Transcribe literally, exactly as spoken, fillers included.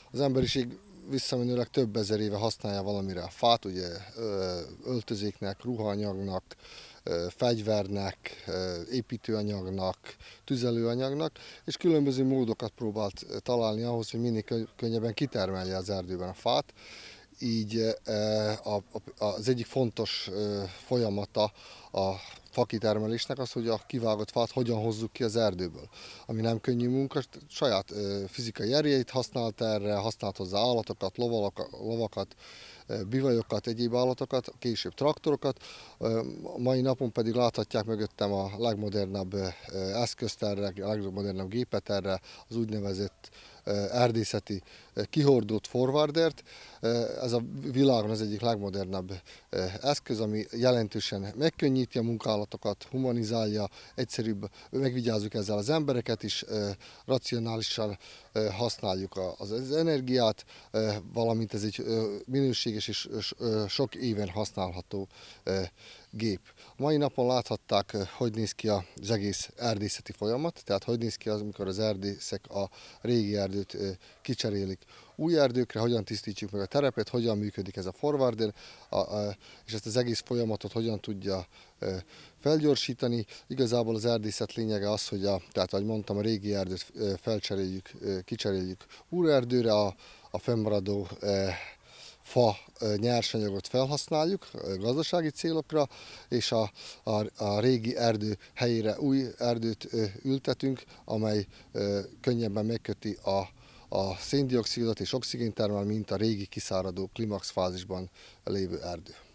Az emberiség visszamenőleg több ezer éve használja valamire a fát, ugye öltözéknek, ruhaanyagnak, fegyvernek, építőanyagnak, tüzelőanyagnak, és különböző módokat próbált találni ahhoz, hogy minél könnyebben kitermelje az erdőben a fát. Így az egyik fontos folyamata a fakitermelésnek az, hogy a kivágott fát hogyan hozzuk ki az erdőből. Ami nem könnyű munka, saját fizikai erejét használt erre, használt hozzá állatokat, lovakat, bivajokat, egyéb állatokat, később traktorokat. A mai napon pedig láthatják mögöttem a legmodernebb eszközt erre, a legmodernebb gépet erre, az úgynevezett erdészeti kihordott forwardert. Ez a világon az egyik legmodernebb eszköz, ami jelentősen megkönnyíti a munkálatokat, humanizálja, egyszerűbb, megvigyázzuk ezzel az embereket is, racionálisan használjuk az energiát, valamint ez egy minőséges és sok éven használható gép. A mai napon láthatták, hogy néz ki az egész erdészeti folyamat, tehát hogy néz ki az, amikor az erdészek a régi erdőt kicserélik új erdőkre, hogyan tisztítjuk meg a terepet, hogyan működik ez a forwarder, és ezt az egész folyamatot hogyan tudja felgyorsítani. Igazából az erdészet lényege az, hogy a, tehát ahogy mondtam, a régi erdőt felcseréljük, kicseréljük új erdőre, a, a fennmaradó fa nyersanyagot felhasználjuk gazdasági célokra, és a, a, a régi erdő helyére új erdőt ültetünk, amely könnyebben megköti a, a széndioxidot és oxigént termel, mint a régi kiszáradó klimax fázisban lévő erdő.